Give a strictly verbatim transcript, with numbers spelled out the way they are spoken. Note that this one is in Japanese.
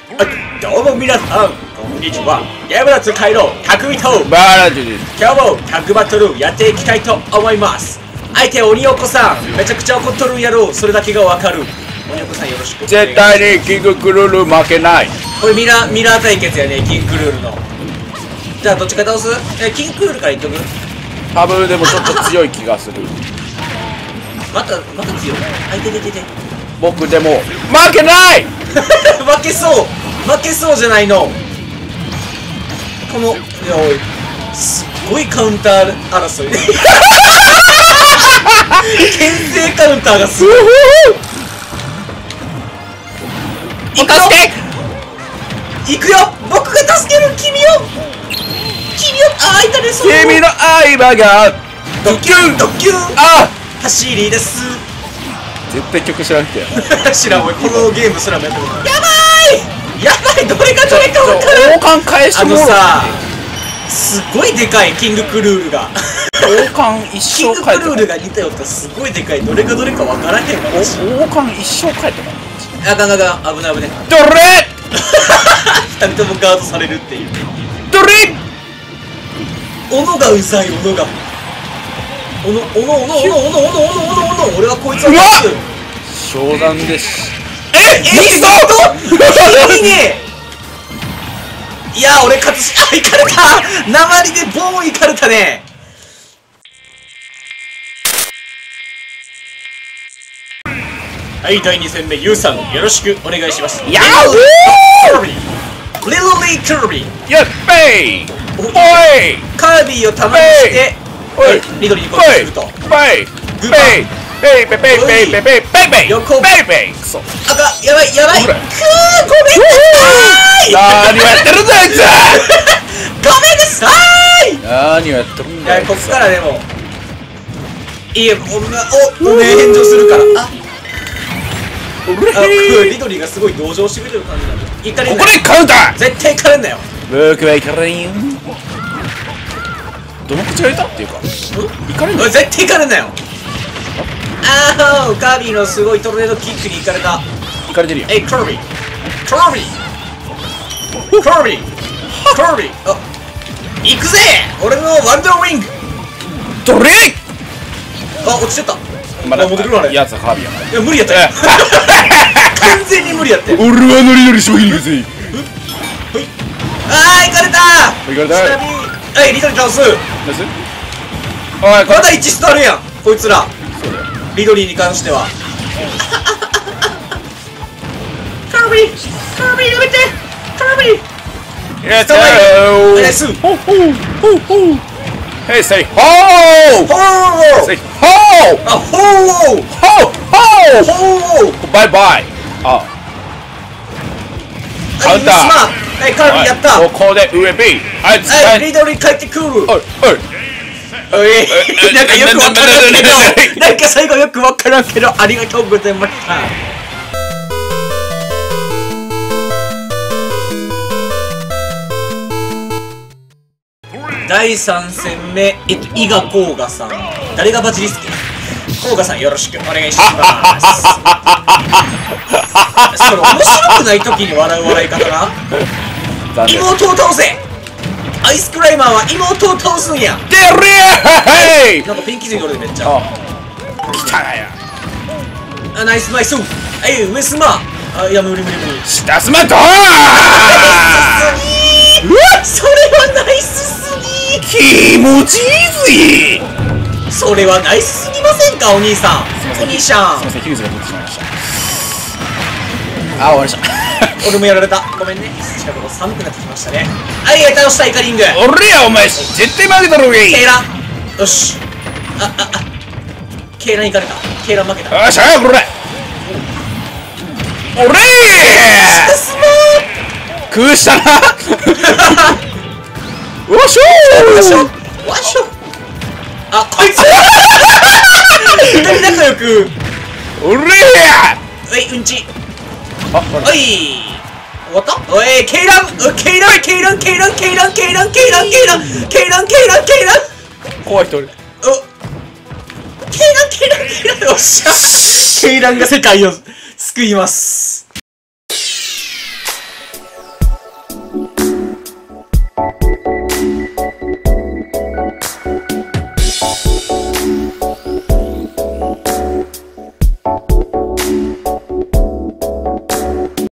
どうも皆さん、こんにちは。山田使いの匠とバラジです。 今日もタッグバトルやっていきたいと思います。相手鬼おこさん、めちゃくちゃ怒っとるんやろ。それだけがわかる。鬼おこさんよろしく。 絶対にキングクルール負けない。 これミラー、ミラー対決やね、キングクルールの。じゃあどっちか倒す？え、キングクルールから言っとく？ 多分でもちょっと強い気がする。 また、また強い。あ、いてててて。 僕でも負けない負けそう負けそうじゃないの。この、いやおい、すっごいカウンター争い。牽制カウンターがすごい。 お助け行くよ、僕が助ける。君を君をあーいたね。その君の相葉がドキュンドキュンあ走りです。 絶対曲知らんけど知らん。俺このゲームすらもやったことない。やばいやばい、どれがどれか分からん。 王冠返してあもらう。 のさ、すごいでかいキングクルールが王冠一キング生返ってこない。 クルールが似たよったらすごいでかい。どれがどれか分からへんわ。私王冠一生返ってこない。 あかんあかん、危ない危ない。 どれ二人ともガードされるっていう。 どれ斧がうざい。斧が斧斧斧斧斧斧斧斧斧斧。俺はこいつを倒す。 商談です。 えミストいいね。いや俺勝つし、あ、いかれた。鉛でボーンいかれたね。はい、だいに戦目、ユウさんよろしくお願いします。 やーリルリー・カービー。 やっべいおいカービーを玉にしておい緑にこうすると。 ベイグーベイベイベイベイベイベイベイベイベイ横ベイベイクソあかん、やばいやばい。くー、ごめんなさい。 何をやってるんだあいつごめんなさい。 何をやってるんだあいつこっからでもいいえ、おめおおめえ返上するから。ああ、リドリーがすごい同情してくれてる感じなんだ。行かれんなよ。 ここでカウンター絶対行かれんなよ。 僕は行かれんよどの口がいたっていうか行かれんのおい、絶対行かれんなよ。あー、カービーのすごいトルネードキックに行かれた。 行かれてるよえい、カービーカービーカービーカービー。あ、行くぜ俺のワンダーウィング。 どれあ、落ちてった。 まだあ、戻ってくるあれ。いやつはカービィやなや、無理やったよ。完全に無理やったよ。 俺はノリノリしばきに行くぜあー、行かれた。 行かれたちなみに、はい、リドリー倒す。 ナイスおいこまだ一致してあるやんこいつら。 そうだよリドリーに関しては。カービーカービーやめてカービー。 やったよナイス。 ほうほうほうほうHey say ho ほー say ho あ、ほー ho ho ほー。 バイバイあカウンターはい、カービーやった。 ここで上 B あいつはい、リドリー帰ってくる。 おいおいおい、なんかよくわからんけど、なんか最後よくわからんけど、ありがとうございました。だいさん戦目、えっと、伊賀甲賀さん。誰がバジリスク？甲賀さんよろしくお願いします。それ面白くない時に笑う笑い方な。 残念妹を倒せ。アイスクライマーは妹を倒すんや。 デリーなんかピンキーズに乗るでめっちゃ。 あ来たなやあ、ナイスナイス。はい、上スマ。あ、いや無理無理無理。 下スマットナイスすぎー。それはナイスすぎー。 気持ちいいぜそれはナイスすぎませんかお兄さん。お兄ちゃん。 すいませんヒューズが取ってしまいましたあ終わりました俺もやられた。ごめんね。近頃寒くなってきましたね。はい、倒したイカリング。 俺やお前絶対負けたろうがいケイラン。よし。あ、あ、あ。ケイランいかれた。ケイラン負けた。 よっしゃこれ俺スマー。 空したなおっしわしょょわしょ。あ、こいつ二人仲良く。 俺やおい、うんち。 あおい。終わった。おい、ケイラン。ケイラン、ケイラン、ケイラン、ケイラン、ケイラン、ケイラン、ケイラン、ケイラン、ケイラン、ケイラン。 怖い人おるお。ケイラン、ケイラン、ケイラン。よっしゃ。ケイランが世界を救います。